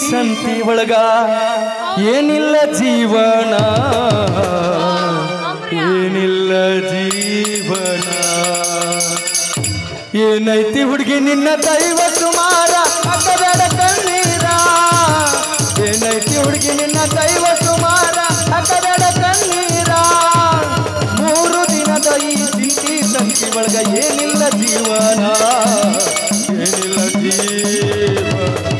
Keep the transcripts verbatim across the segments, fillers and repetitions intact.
ಸಂತಿ ಒಳಗ ಏನಿಲ್ಲ ಜೀವನ ಏನಿಲ್ಲ ಜೀವನ ಏನೈತಿ ಹುಡುಗಿ ನಿನ್ನ ದೈವ ಸುಮಾರ ಅಕ್ಕಬೇಡ ಕಣ್ಣೀರ ಏನೈತಿ ಹುಡುಗಿ ನಿನ್ನ ದೈವ ಸುಮಾರ ಅಕ್ಕಬೇಡ ಕಣ್ಣೀರ ಮೂರು ದಿನದ ಈ ಚಿಂತಿ ಸಂತಿ ಒಳಗ ಏನಿಲ್ಲ ಜೀವನ ಏನಿಲ್ಲ ಜೀವನ.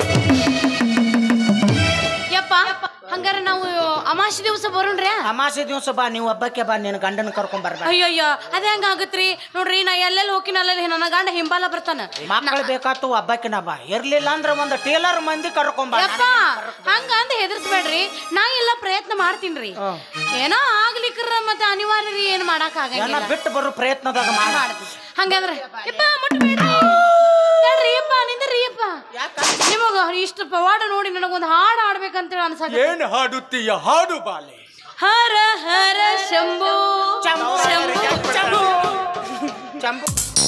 ಯಪ್ಪ ಹಂಗಾರ ನಾವು ಅಮಾಸಿ ದಿವಸ ಬರೋಣ್ರಿ. ಅಮಾಸಿ ದಿವಸ ಬಾ, ನೀವು ಹಬ್ಬಕ್ಕೆ ಬಾ, ನಿನ್ನ ಗಂಡನ ಕರ್ಕೊಂಡ್ ಬರ್ಬ. ಅಯ್ಯಯ್ಯ ಅದೇ ಹಂಗ ಆಗತ್ರಿ ನೋಡ್ರಿ, ನಾ ಎಲ್ಲೆಲ್ಲಿ ಹೋಗಿನ ಅಲ್ಲೆಲ್ಲಿ ನನ್ನ ಗಂಡ ಹಿಂಬಾಲ ಬರ್ತಾನ. ಮಕ್ಕಳು ಬೇಕಾತು ಹಬ್ಬಕ್ಕಿನ ಬಾ, ಇರ್ಲಿಲ್ಲ ಅಂದ್ರ ಒಂದು ಟೇಲರ್ ಮಂದಿ ಕರ್ಕೊಂಡ್ ಬಾ. ಯಪ್ಪ ಹಂಗ ಅಂದ ಹೆದರ್ಸ್ಬೇಡ್ರಿ, ನಾ ಎಲ್ಲ ಪ್ರಯತ್ನ ಮಾಡ್ತೀನ್ರಿ. ಏನೋ ಆಗ್ಲಿಕ್ರ ಮತ್ತೆ ಅನಿವಾರ್ಯ ರೀ, ಏನ್ ಮಾಡಕ್ ಆಗಂಗಿಲ್ಲ, ಬಿಟ್ಟು ಬರೋ ಪ್ರಯತ್ನದಾಗ ಮಾಡ್ತೀವಿ. ಹಂಗಂದ್ರ ಯಪ್ಪ ಮುಟ್ಬೇಡ್ರಿ ಯಪ್ಪ ನಿಂದ್ರಿ ಯಪ್ಪ. ನಿಮಗ ಇಷ್ಟು ಪವಾಡ ನೋಡಿ ನನಗೊಂದು ಹಾಡು ಹಾಡ್ಬೇಕಂತೇಳಿ ಅನ್ಸಾಕ. ಏನ್ ಹಾಡುತ್ತೀಯ ಹಾಡು ಬಾಲೆ. ಹರ ಹರ ಶಂಭು ಶಂಭು ಶಂಭು ಶಂಭು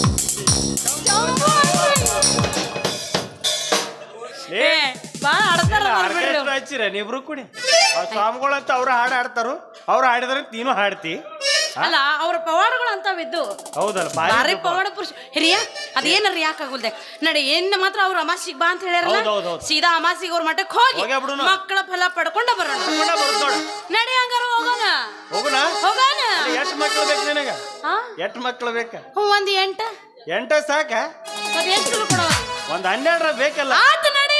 ಬಾಳ ಹಚ್ಚಿರ ನೀಬ್ರು ಕೂಡಿ ಸ್ವಾಮಿಗಳಂತ ಅವ್ರು ಹಾಡು ಹಾಡ್ತಾರು, ಅವ್ರು ಹಾಡಿದ್ರೆ ನೀನು ಹಾಡ್ತಿ. ಅಲ್ಲ ಅವ್ರ ಪವಾಡಗಳು ಅಂತಾವಿದ್ದು. ಹೌದಲ್ಲ ಬಾರಿ ಪವಾಡ ಪುರುಷ ಹಿರಿಯ ಅದೇನರಿ ಯಾಕಾಗುಲ್ದೆ ನಡಿ. ಏನ್ ಮಾತ್ರ ಅವ್ರ ಅಮಾಸಿಗೆ ಬಾ ಅಂತ ಹೇಳ್ಯಾರಲ್ಲ, ಸೀದಾ ಅಮಾಸಿಗೆ ಅವ್ರ ಮಠಕ್ಕೆ ಹೋಗಿ ಮಕ್ಕಳ ಫಲ ಪಡ್ಕೊಂಡ ಬರೋಣ. ನಡಿ ಹಂಗಾರ ಹೋಗೋಣ ಹೋಗೋಣ ಹೋಗೋಣ. ಎಷ್ಟು ಮಕ್ಳು ಬೇಕು ನಿನಗ? ಎಷ್ಟು ಮಕ್ಳು ಬೇಕ? ಹ್ಞೂ ಒಂದ್ ಎಂಟ ಎಂಟ ಸಾಕ? ಮತ್ ಎಷ್ಟು ಕೊಡವ? ಒಂದ್ ಹನ್ನೆರಡರ ಬೇಕಲ್ಲ. ಆತ ನಡಿ.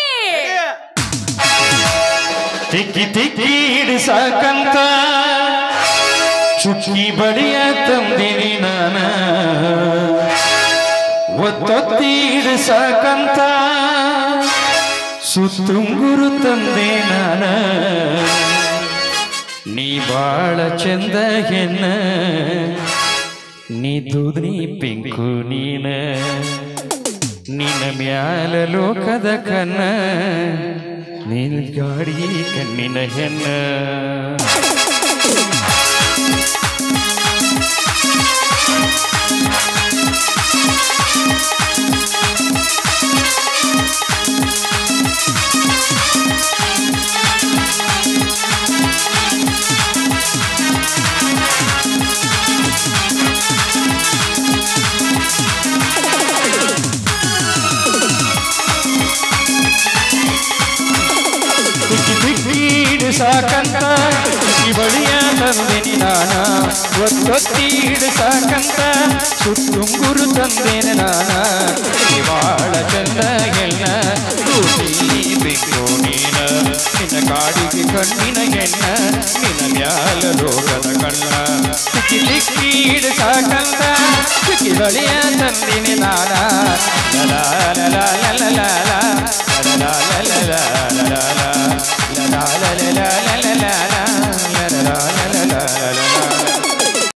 ತಿಕ್ಕಿ ತಿಕ್ಕಿ ಹಿಡಿಸಾಕಂತ ಚುಕ್ಕಿ ಬಡಿಯ ತಂದಿನಿ ನಾನ, ಒತ್ತೊತ್ತಿ ಹಿಡಿಸಾಕಂತ ಸುತ್ತುಂಗುರು ತಂದೆ ನಾನ. ನೀ ಬಾಳ ಚಂದ ಹೆಣ್ಣ, ನೀ ದೂದ್ನಿ ಪಿಂಕು ನೀನ, ನಿನ್ನ ಮ್ಯಾಲ ಲೋಕದ ಕನ್ನ, ನೀನ್ ಗಾಡಿ ಕಣ್ಣಿನ ಹೆಣ್ಣ. ಸಾಕಂತ ಬಳಿಯ ತಂದೆನಿ ನಾನ, ಒತ್ತೊತ್ತಿ ಹಿಡಿಸಾಕಂತ ಸುತ್ತುಂಗುರು ತಂದೇನೆ ನಾನ. ಬಾಳ ಚಂದ ಹೆಣ್ಣ, ಬೇಕು ನೀನ, ನಿನ್ನ ಕಾಡಿಗೆ ಕಣ್ಣಿನ ಹೆಣ್ಣ, ನಿನ್ನ ಮ್ಯಾಲ ಲೋಕದ ಕಣ್ಣ. ಸಿಕ್ಕಿ ಸಿಕ್ಕಿ ಹಿಡಿಸಾಕಂತ ಸಿಕ್ಕಿ ಬಳಿಯ ತಂದೆನಿ ನಾನ. ಲಲ ಲಲ ಲಲ ಲಲ